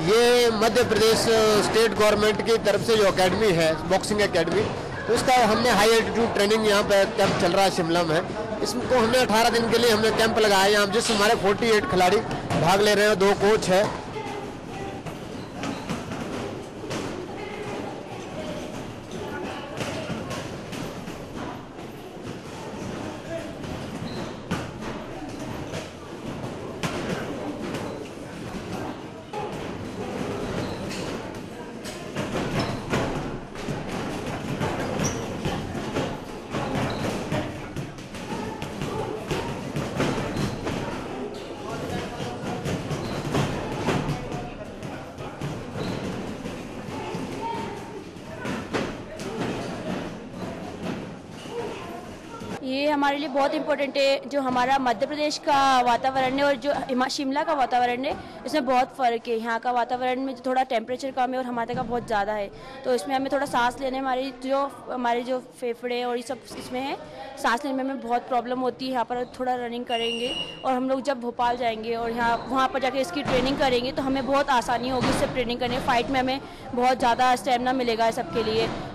ये Madhya Pradesh state government की तरफ से जो एकेडमी है, बॉक्सिंग एकेडमी, तो इसका हमने हाई एल्टीट्यूड ट्रेनिंग यहाँ पे कैंप चल रहा है शिमला में। इसको हमने 18 दिन के लिए हमने कैंप लगाया यहाँ, जिसमें हमारे 48 खिलाड़ी भाग ले रहे हैं, 2 कोच है। ये हमारे लिए बहुत इम्पोर्टेंट है। जो हमारा मध्य प्रदेश का वातावरण है और जो शिमला का वातावरण है, इसमें बहुत फ़र्क है। यहाँ का वातावरण में जो थोड़ा टेम्परेचर कम है और हमारे का बहुत ज़्यादा है, तो इसमें हमें थोड़ा सांस लेने, हमारे जो फेफड़े और ये सब इसमें है, सांस लेने में हमें बहुत प्रॉब्लम होती है। यहाँ पर थोड़ा रनिंग करेंगे और हम लोग जब भोपाल जाएंगे और वहाँ पर जाके इसकी ट्रेनिंग करेंगे तो हमें बहुत आसानी होगी इससे ट्रेनिंग करने। फ़ाइट में हमें बहुत ज़्यादा स्टेमिना मिलेगा सबके लिए।